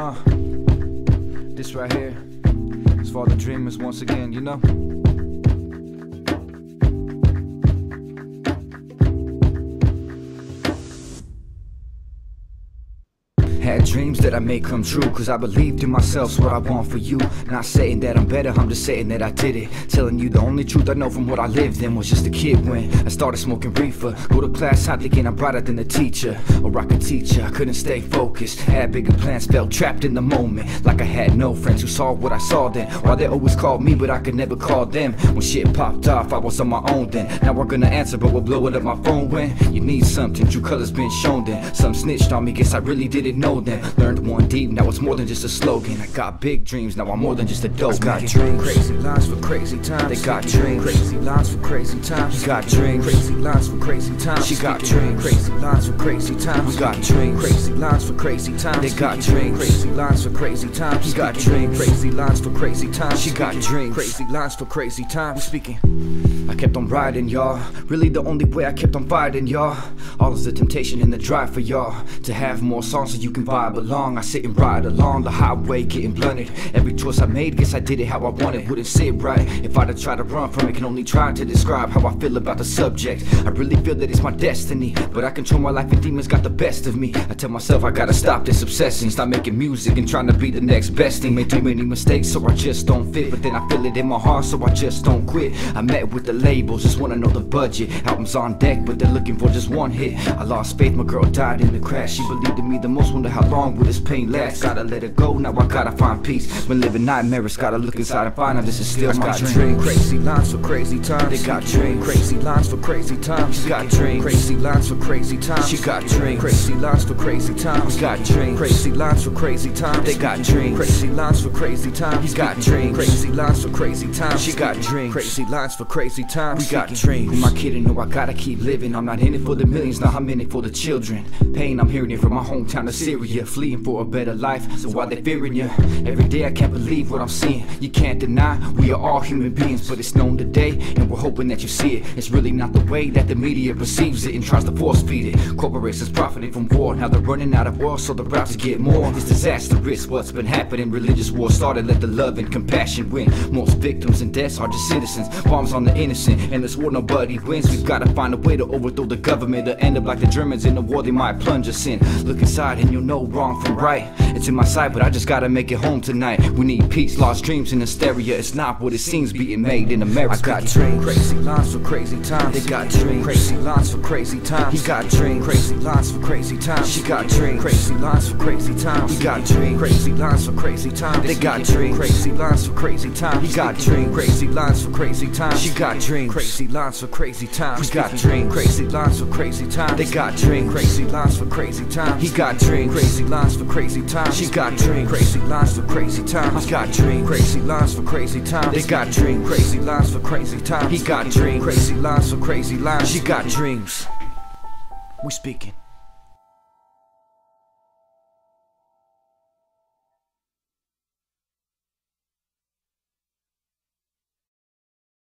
This right here is for all the dreamers once again, you know. Had dreams that I made come true, cause I believed in myself's what I want for you. Not saying that I'm better, I'm just saying that I did it. Telling you the only truth I know from what I lived in was just a kid when I started smoking reefer. Go to class hot thinking I'm brighter than the teacher, or I could teach her. I couldn't stay focused, had bigger plans, felt trapped in the moment. Like I had no friends who saw what I saw then. Why they always called me but I could never call them. When shit popped off I was on my own then. Now I'm gonna answer but we're blowing up my phone when you need something, true colors been shown then. Some snitched on me, guess I really didn't know them. Learned one deep, now it's more than just a slogan. I got big dreams, now I'm more than just a dope. Got dreams, crazy lines for crazy times. They got dreams, crazy lines for crazy times. You got dreams, crazy lines for crazy times. She got dreams, crazy lines for crazy times. We got dreams, crazy lines for crazy times. They got dreams, crazy lines for crazy times. You got dreams, crazy lines for crazy times. She got dreams, crazy lines for crazy times. We speaking. I kept on riding, y'all. Really the only way I kept on fighting, y'all. All is the temptation and the drive for y'all to have more songs so you can vibe along. I sit and ride along the highway getting blunted. Every choice I made, guess I did it how I wanted. Wouldn't sit right if I'd have tried to run from it. Can only try to describe how I feel about the subject. I really feel that it's my destiny, but I control my life and demons got the best of me. I tell myself I gotta stop this obsessing, stop making music and trying to be the next best thing. Made too many mistakes so I just don't fit, but then I feel it in my heart so I just don't quit. I met with the labels, just wanna know the budget. Albums on deck but they're looking for just one hit. I lost faith, my girl died in the crash. She believed in me the most, wonder how long will this pain last. Gotta let it go, now I gotta find peace. When living nightmares, gotta look inside and find out this is still my dream. Crazy lines for crazy times. They got dreams, crazy lines for crazy times. You got dreams, crazy lines for crazy times. She got dreams, crazy lines for crazy times. We got dreams, crazy lines for crazy times. They got dreams, crazy lines for crazy times. He's got dreams, crazy lines for crazy times. She got dreams, crazy lines for crazy times. We got dreams. Who am I kidding? No, I gotta keep living. I'm not in it for the millions, now I'm in it for the children. Pain, I'm hearing it from my hometown of Syria. Fleeing for a better life, so why they fearing you? Every day I can't believe what I'm seeing. You can't deny, we are all human beings, but it's known today, and we're hoping that you see it. It's really not the way that the media perceives it and tries to force feed it. Corporations profiting from war, now they're running out of oil, so they're out to get more. It's disastrous what's been happening. Religious war started, let the love and compassion win. Most victims and deaths are just citizens. Bombs on the innocent, and this war nobody wins. We've gotta find a way to overthrow the government, to end up like the Germans in the war they might plunge us in. Look inside and you'll know wrong from right. It's in my sight, but I just gotta make it home tonight. We need peace, lost dreams in hysteria. It's not what it seems being made in America. I got dreams, crazy lines for crazy times. They got dreams, crazy lines for crazy times. He got dreams, crazy lines for crazy times. She got dreams, crazy lines for crazy times. We got dreams, crazy lines for crazy times. They got dreams, crazy lines for crazy times. He got dreams, crazy lines for crazy times. She got dreams, crazy lines for crazy times. We got dreams, crazy lines for crazy times. They got dreams, crazy lines for crazy times. He got dreams, crazy lines for crazy times. She got dreams, crazy lines for crazy times. He got dreams, crazy lines for crazy times. They got dreams, crazy lines for crazy times. He got dreams, crazy lines for crazy lines. She got dreams. We speaking.